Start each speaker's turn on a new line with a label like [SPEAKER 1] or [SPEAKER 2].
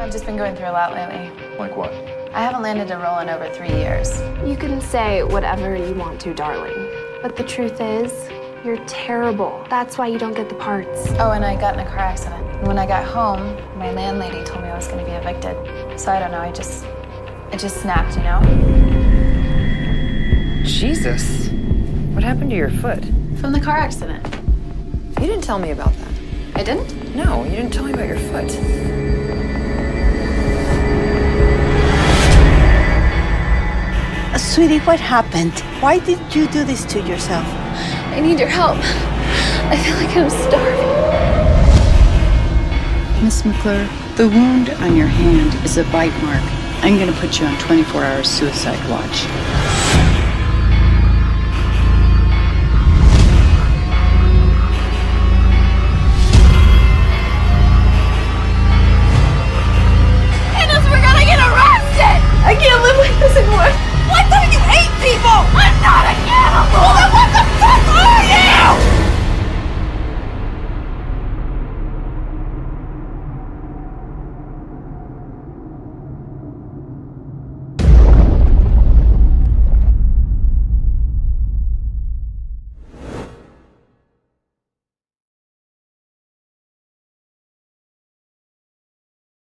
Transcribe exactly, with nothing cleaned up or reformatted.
[SPEAKER 1] I've just been going through a lot lately.
[SPEAKER 2] Like what?
[SPEAKER 1] I haven't landed a role in over three years.
[SPEAKER 3] You can say whatever you want to, darling. But the truth is, you're terrible. That's why you don't get the parts.
[SPEAKER 1] Oh, and I got in a car accident. And when I got home, my landlady told me I was going to be evicted. So I don't know, I just, it just snapped, you know?
[SPEAKER 4] Jesus. What happened to your foot?
[SPEAKER 1] From the car accident.
[SPEAKER 4] You didn't tell me about that.
[SPEAKER 1] I didn't?
[SPEAKER 4] No, you didn't tell me about your foot.
[SPEAKER 5] Sweetie, what happened? Why did you do this to yourself?
[SPEAKER 3] I need your help. I feel like I'm starving.
[SPEAKER 6] Miss McClure, the wound on your hand is a bite mark. I'm going to put you on twenty-four hour suicide watch.